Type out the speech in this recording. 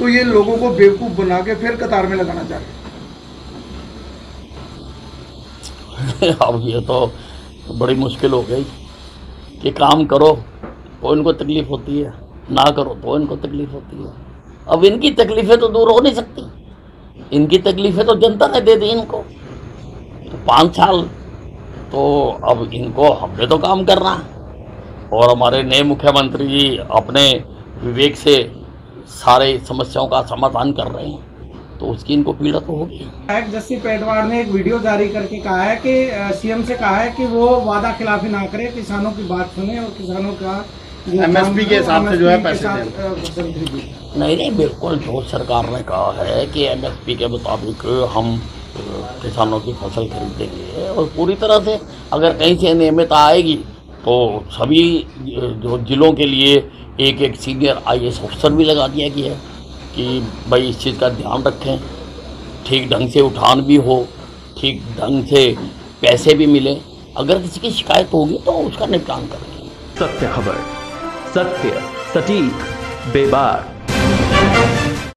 तो ये लोगों को बेवकूफ़ बना के फिर कतार में लगाना चाह रहे हैं। अब ये तो बड़ी मुश्किल हो गई कि काम करो तो इनको तकलीफ होती है, ना करो तो इनको तकलीफ होती है। अब इनकी तकलीफें तो दूर हो नहीं सकती, इनकी तकलीफें तो जनता ने दे दी इनको। तो 5 साल तो अब इनको हमने तो काम करना, और हमारे नए मुख्यमंत्री जी अपने विवेक से सारे समस्याओं का समाधान कर रहे हैं, तो उसकी इनको पीड़ा तो होगी। विधायक जस्सी पेटवाड़ ने एक वीडियो जारी करके कहा है कि सीएम से कहा है कि वो वादा खिलाफी ना करे, किसानों की बात सुने और किसानों का एमएसपी के हिसाब से जो है पैसे नहीं, बिल्कुल जो सरकार ने कहा है कि एमएसपी के मुताबिक हम किसानों की फसल खरीदेंगे, और पूरी तरह से अगर कहीं से नियमितता आएगी तो सभी जो जिलों के लिए एक सीनियर आईएएस ऑफिसर भी लगा दिया गया है कि भाई इस चीज़ का ध्यान रखें, ठीक ढंग से उठान भी हो, ठीक ढंग से पैसे भी मिले, अगर किसी की शिकायत होगी तो उसका निपटान करेंगे। सत्य खबर, सत्य, सटीक, बेबाक।